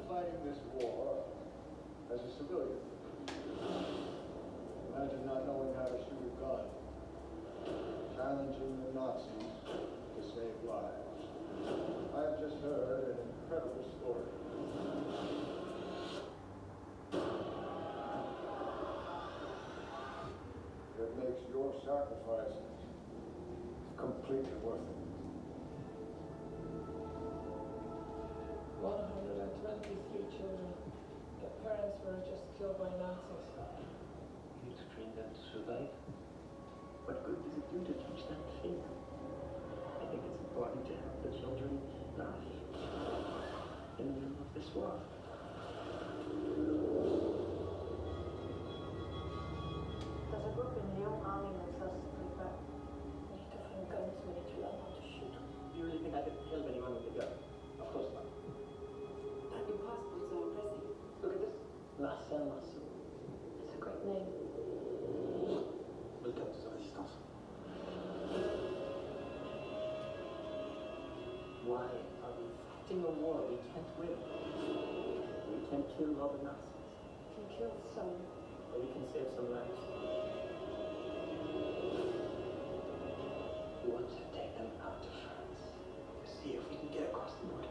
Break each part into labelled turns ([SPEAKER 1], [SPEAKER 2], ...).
[SPEAKER 1] fighting this war as a civilian. Imagine not knowing how to shoot a gun, challenging the Nazis to save lives. I have just heard an incredible story. That makes your sacrifices completely worth it.
[SPEAKER 2] 123 children. Their parents were just killed by Nazis.
[SPEAKER 3] You train them to survive. What good does it do to teach them to think? I think it's important to help the children laugh in the middle of this war.
[SPEAKER 4] There's a group in Lyon arming themselves to prepare.
[SPEAKER 2] We need to find guns, we need to learn how to shoot.
[SPEAKER 3] Do you really think I could kill anyone with a gun? Of course not.
[SPEAKER 4] Your passport's so impressive.
[SPEAKER 3] Look at this. La Salle-Masso.
[SPEAKER 2] It's a great name.
[SPEAKER 3] Welcome to the Resistance. Why are we fighting a war we can't win? We can kill all the Nazis.
[SPEAKER 2] We can kill some.
[SPEAKER 3] Or we can save some lives. We want to take them out to France. See if we can get across the border.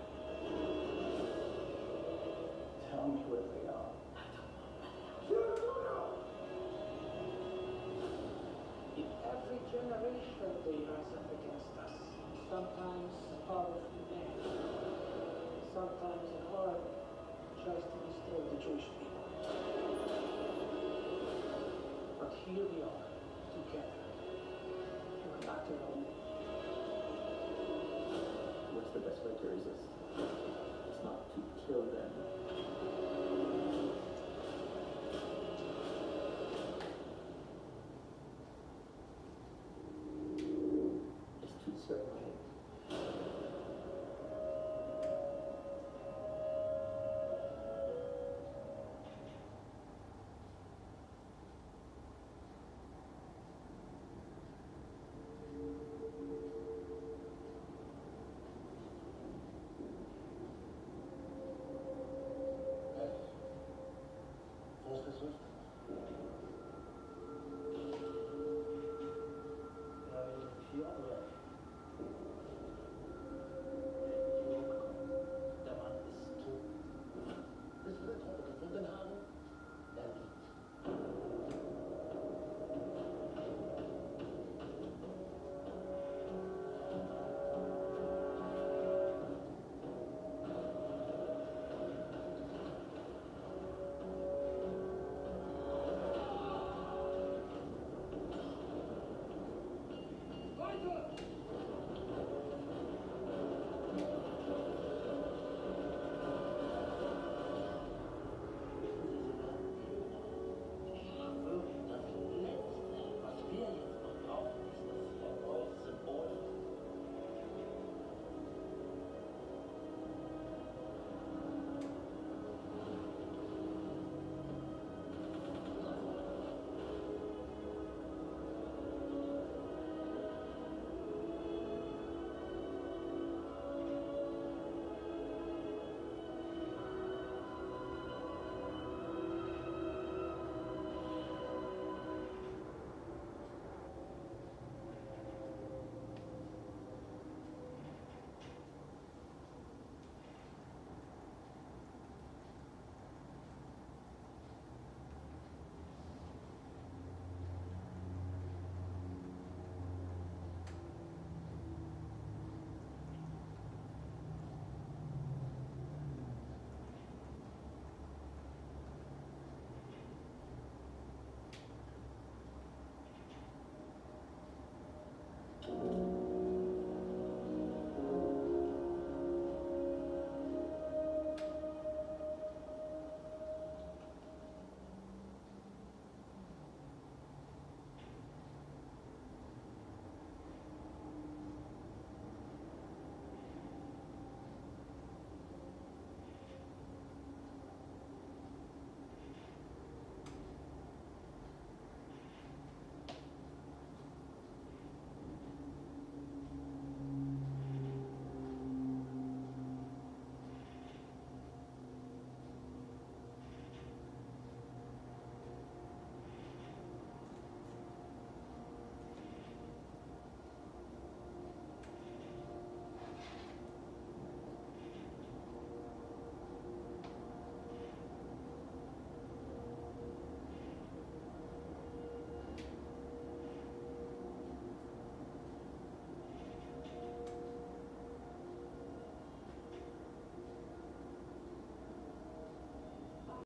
[SPEAKER 3] Tell me where they are.
[SPEAKER 2] In every generation they rise up against us. Sometimes a powerful man. Sometimes a heart tries to destroy the Jewish people. But here we are, together. You are not alone.
[SPEAKER 3] What's the best way to resist? It's not to kill them.